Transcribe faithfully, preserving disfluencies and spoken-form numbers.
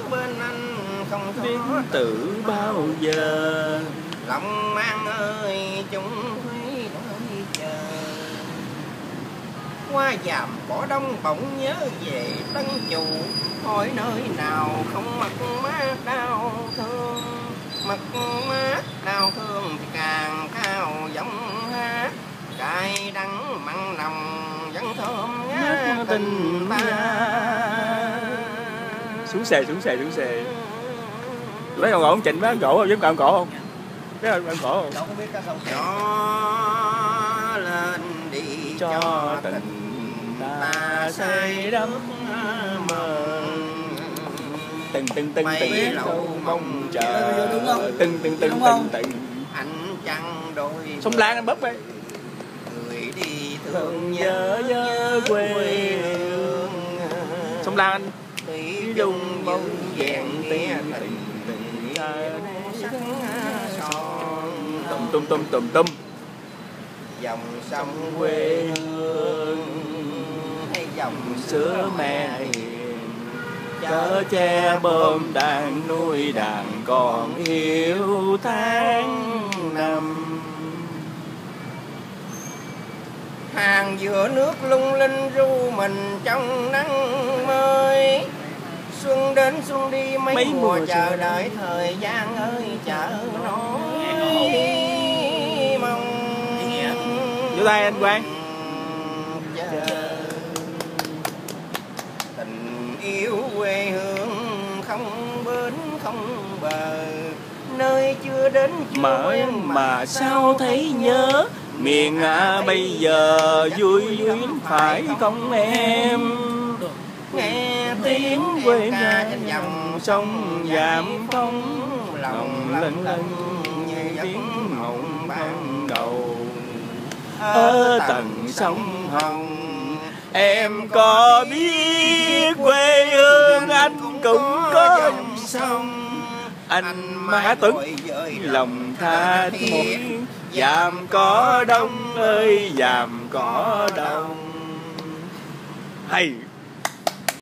bên anh không biết tự bao giờ. Lòng mang ơi chúng thủy đợi chờ. Qua dàm bỏ đông bỗng nhớ về tân chủ. Hỏi nơi nào không mất mát đau thương. Mất mát đau thương thì càng cao giọng hát. Cay đắng mặn nồng vẫn thơm ngát tình ta. Xuống xề, xuống xề, xuống xề. Lấy còn ổn chỉnh mấy cổ không? Giống cầm cổ không? Biết không? Cầm cổ không? Đâu có biết ca sông. Cho lên đi cho, cho tình ta say đắm mơ. Từng từng từng từng lâu mong chờ. Từng từng từng từng từng. Anh chẳng đôi. Sông Lan anh bóp đây. Người đi thương nhớ nhớ quê hương. Sông Lan anh. Thủy dung bông vẹn nghe tình tình tùm tùm tùm tùm tùm. Dòng sông quê hương hay dòng sữa mẹ hiền. Chở che bơm đàn nuôi đàn còn yêu tháng năm. Hàng giữa nước lung linh ru mình trong nắng mới. Xuân đến xuân đi mấy, mấy mùa, mùa chờ đợi thời gian ơi chờ nỗi mong. Vô tay anh Quang. Tình yêu quê hương không bến không bờ. Nơi chưa đến chưa mà quen mà sao thấy nhớ. Miền à bây giờ vui vui phải không em? Nghe tiếng quê nhà trên dòng sông Vàm Phong. Lòng lân lân như tiếng mộng ban đầu. Ở tầng sông Hồng em có biết quê hương anh cũng có dòng sông. Anh Má Tuấn lòng tha thiết. Vàm Cỏ Đông ơi Vàm Cỏ Đông. Hay.